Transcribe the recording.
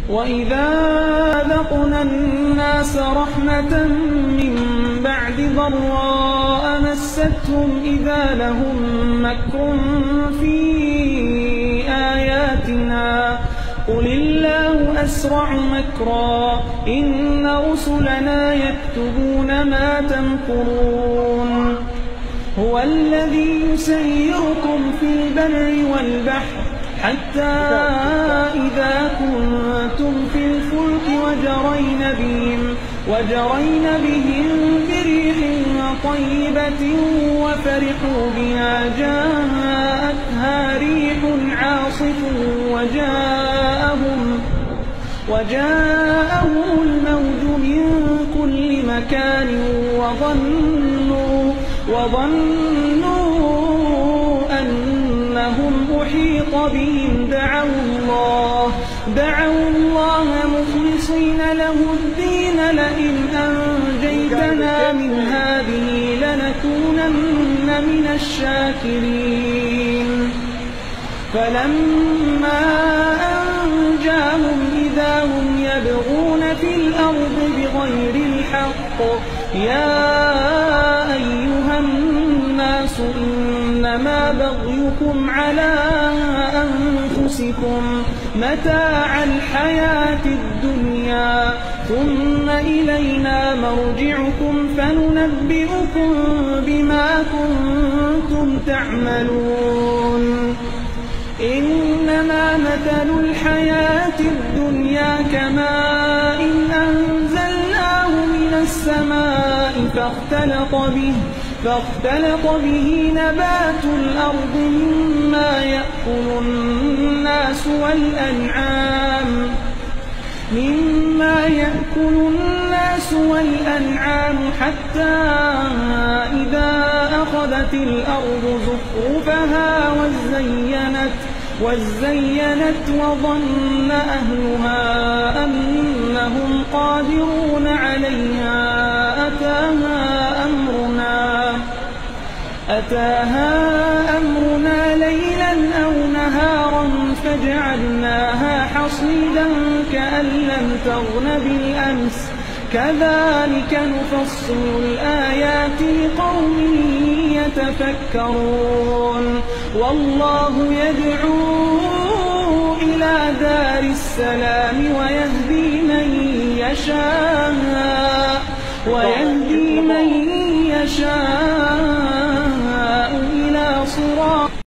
وإذا أذقنا الناس رحمة من بعد ضراء مستهم إذا لهم مكر في آياتنا قل الله أسرع مكرا إن رسلنا يكتبون ما تمكرون هو الذي يسيركم في البر والبحر حتى إذا كنتم في الفلك وجرين بهم بريح طيبة وفرحوا بها جاءتها ريح عاصف وجاءهم الموج من كل مكان وظنوا أنهم أحيط بهم دعوا الله مخلصين له الدين لئن أنجيتنا من هذه لنكونن من الشاكرين فلما أنجاهم إذا هم يبغون في الأرض بغير الحق يا أيها الناس إنما بغيكم على أنفسكم متاع الحياة الدنيا ثم إلينا مرجعكم فننبئكم بما كنتم تعملون إنما مثل الحياة الدنيا كماء أنزلناه من السماء فاختلط به نبات الأرض مما يأكل الناس والأنعام حتى إذا أخذت الأرض زخرفها وزينت وظن أهلها أنهم قادرون عليها أتاها أمرنا ليلا أو نهارا فجعلناها حصيدا كأن لم تغن بالأمس كذلك نفصل الآيات لقوم يتفكرون والله يدعو إلى دار السلام ويهدي من يشاء إلى صراط